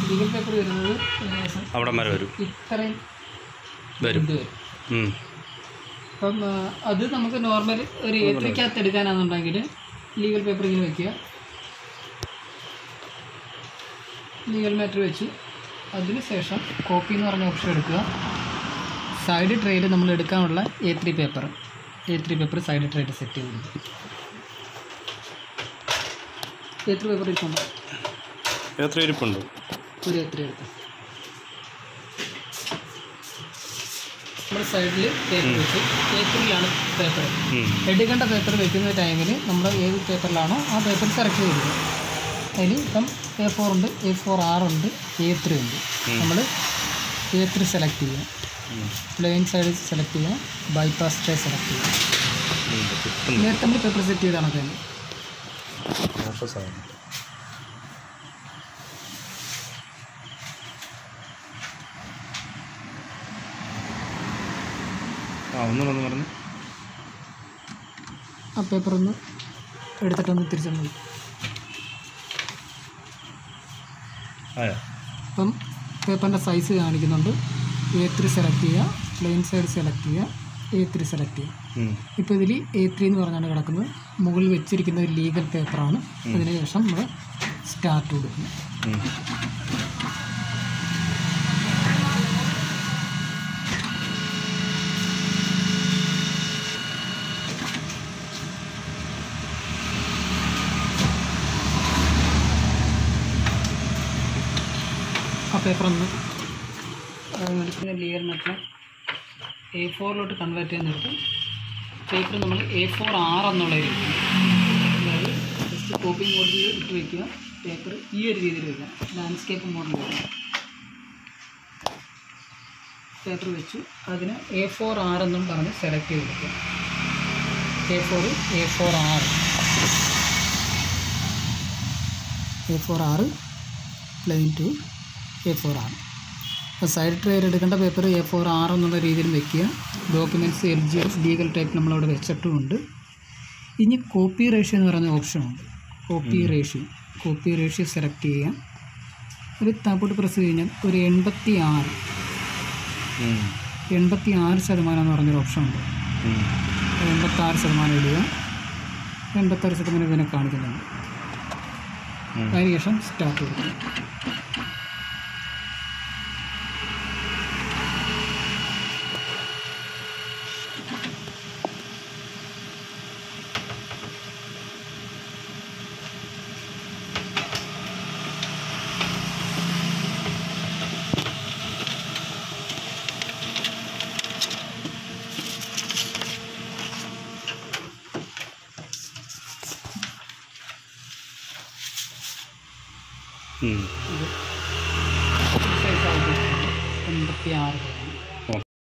Legal paper വരുന്നത് അവിടെ വരെ വരും, ഇത്രയും വരും. അപ്പം അത് നമുക്ക് നോർമൽ ഒരു A3 എടുക്കാനാണെന്നുണ്ടെങ്കിൽ ലീഗൽ പേപ്പർ ഇങ്ങനെ വയ്ക്കുക, ലീഗൽ മാറ്റർ വെച്ച് അതിന് ശേഷം കോപ്പി എന്ന് പറഞ്ഞ ഓപ്ഷൻ എടുക്കുക. സൈഡ് ട്രേയിൽ നമ്മൾ എടുക്കാനുള്ള A3 പേപ്പർ സൈഡ് ട്രേയിൽ സെറ്റ് ചെയ്തിട്ടുണ്ട്. A3 പേപ്പർ ഇരിപ്പുണ്ട്, ഇരിപ്പുണ്ട്, ഒരു A3 എടുക്കാം. നമ്മുടെ സൈഡിൽ പേപ്പർ വെച്ച് A3യിലാണ് പേപ്പർ എടുക്കേണ്ട. പേപ്പർ വെക്കുന്ന ടൈമിൽ നമ്മൾ ഏത് പേപ്പറിലാണോ ആ പേപ്പർ സെലക്ട് ചെയ്തിരിക്കുക. അതിൽ ഇപ്പം A4 ഉണ്ട്, A4R ഉണ്ട്, A3 ഉണ്ട്. നമ്മൾ A3 സെലക്ട് ചെയ്യുക, പ്ലെയിൻ സൈഡ് സെലക്ട് ചെയ്യുക, ബൈപ്പാസ് ട്രേ സെലക്ട് ചെയ്യുക. നേരത്തെ നമ്മൾ പേപ്പർ സെറ്റ് ചെയ്താണ് തന്നെ. ആ പേപ്പർ ഒന്ന് എടുത്തിട്ടൊന്ന് തിരിച്ചാൽ മതി. അപ്പം പേപ്പറിൻ്റെ സൈസ് കാണിക്കുന്നുണ്ട്. A3 സെലക്ട് ചെയ്യുക, പ്ലെയിൻ സൈഡ് സെലക്ട് ചെയ്യുക, A3 സെലക്ട് ചെയ്യുക. ഇപ്പോൾ ഇതിൽ A3 എന്ന് പറഞ്ഞാണ് കിടക്കുന്നത്. മുകളിൽ വെച്ചിരിക്കുന്ന ഒരു ലീഗൽ പേപ്പറാണ്. അതിനുശേഷം നമ്മൾ സ്റ്റാർട്ട് കൊടുക്കുന്നു. ആ പേപ്പറൊന്ന് ലീഗൽ മാറ്റർ A4 കൺവേർട്ട് ചെയ്യുന്നിടത്ത് പേപ്പർ നമ്മൾ A4R എന്നുള്ളതിൽ, അതായത് ജസ്റ്റ് കോപ്പി മോഡിൽ ഇട്ട് വയ്ക്കുക. പേപ്പർ ഈ ഒരു രീതിയിൽ വയ്ക്കുക, ലാൻഡ്സ്കേപ്പ് മോഡിൽ വയ്ക്കുക. പേപ്പർ വെച്ചു അതിന് A4R എന്നും പറഞ്ഞ് സെലക്ട് ചെയ്ത് കൊടുക്കുക. A4R plain to A4R. അപ്പോൾ സൈഡ് ട്രേയിൽ എടുക്കേണ്ട പേപ്പർ A4R എന്നുള്ള രീതിയിൽ വയ്ക്കുക. ഡോക്യുമെൻറ്റ്സ് LGS ലീഗൽ ടൈപ്പ് നമ്മളവിടെ വെച്ചിട്ടുമുണ്ട്. ഇനി കോപ്പി റേഷ്യോ എന്ന് പറയുന്ന ഓപ്ഷനുണ്ട്. കോപ്പി റേഷ്യോ സെലക്ട് ചെയ്യുക. ഒരു താപ്പോട്ട് പ്രസ് കഴിഞ്ഞാൽ ഒരു 86% എന്ന് പറഞ്ഞൊരു ഓപ്ഷനുണ്ട്. 86% ഇടുക. 86% ഇതിനെ കാണിക്കുന്നുണ്ട്. അതിനുശേഷം സ്റ്റാർട്ട് കൊടുക്കുക. സൈസ് 86